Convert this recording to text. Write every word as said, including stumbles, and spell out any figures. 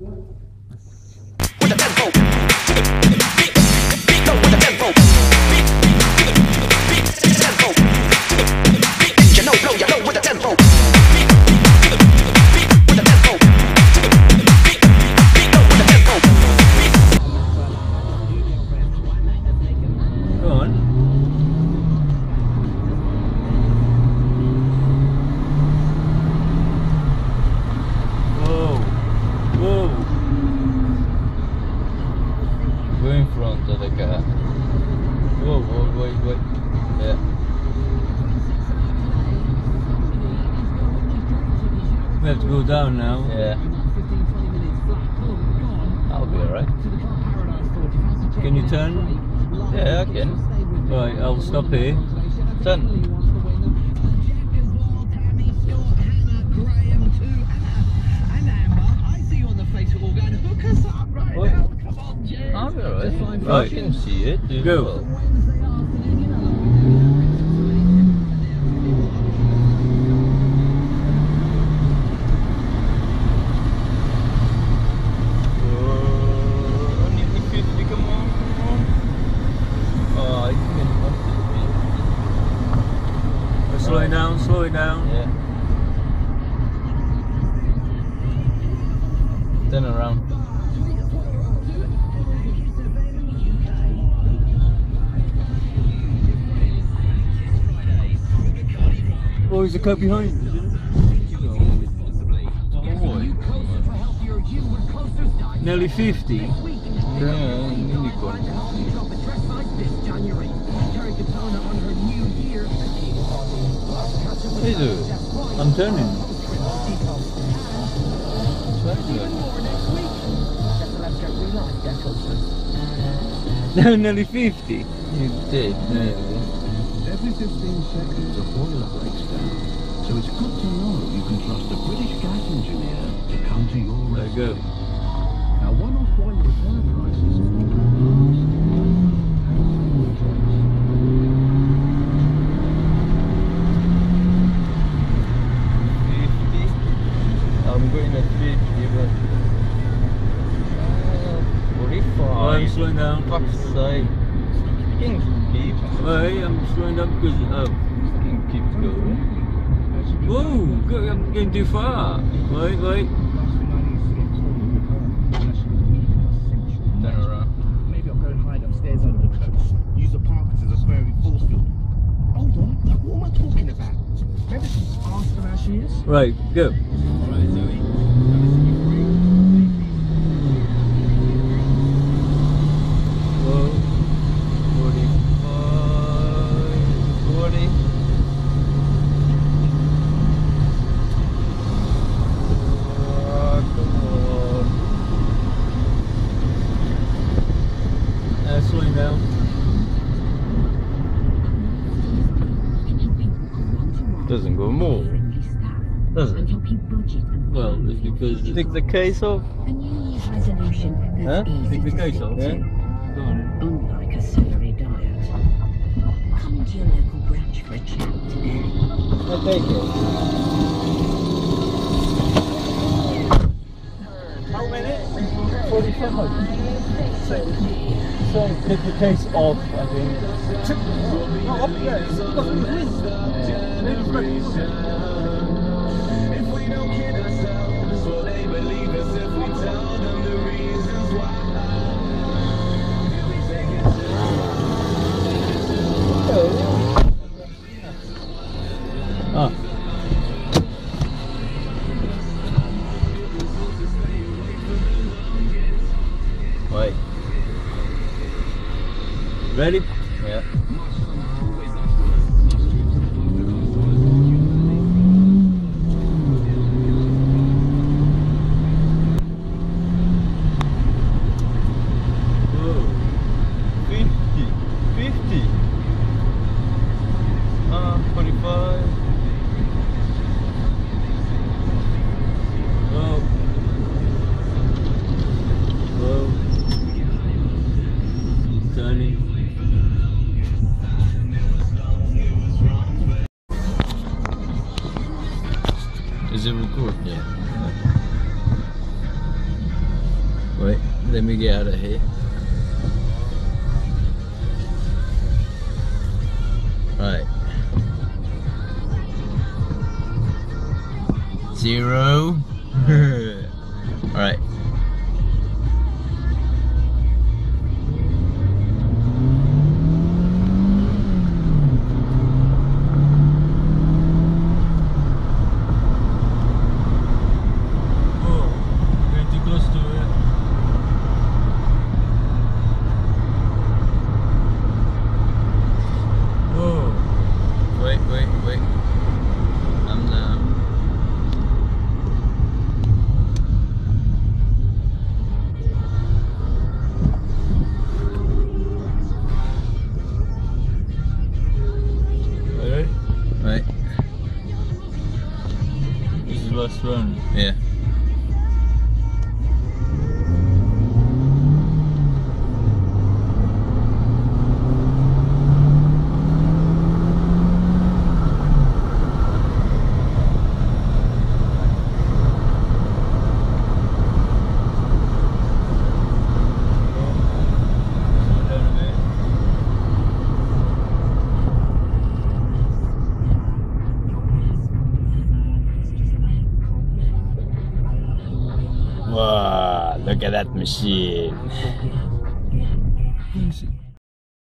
With the tempo. Beat, beat, go with the tempo. Beat, beat, tempo. Beat, you know, blow, you know with the tempo. Beat, beat, with the tempo. Beat, beat, go with the tempo. Go on. Whoa, whoa. Go in front of the car. Whoa, whoa, wait, wait. Yeah. We have to go down now. Yeah. I'll be alright. Can you turn? Yeah, I can. Right, I'll stop here. Turn. I'll be alright. I can see it. Go. Slow it down, slow it down. Yeah. Turn around. Oh, there's a car behind. Oh, nearly fifty. Yeah, nearly gone. What are you doing? I'm turning. No, nearly fifty. You did, nearly. Every fifteen seconds a boiler breaks down, so it's good to know you can trust a British gas engineer to come to your rescue. There you go. Now, one-off boiler repair prices include I'm going at fifty, but uh, forty-five. Oh, I'm slowing down. Fuck's sake. Can keep. Hey, I'm slowing down because oh, can keep going. Whoa, go, I'm getting too far. Wait, wait. Turn around. Maybe I'll go and hide upstairs under the coats. Use the parkers as a sparing force field. Hold on, what am I talking about? Maybe she's faster than she is. Right, go. Alright, Zoe. Whoa. forty-five. forty. Oh, come on. Uh, slowing down. Doesn't go more. Does it? Well, it's because you take the case off. Huh? Take the case off? Yeah. Go on. Unlike a celery diet, come to your local branch for a chat today. I'll take it. How many? forty-five. So, so take the case off, I think. No, up there. It's nothing to If we don't kid ourselves, will they believe us if we tell them the reasons why? Ah. Wait. Ready? Yeah. Turning. Let me get out of here. Right. Zero. Alright. Last one. Yeah. Wow, look at that machine. Let me see.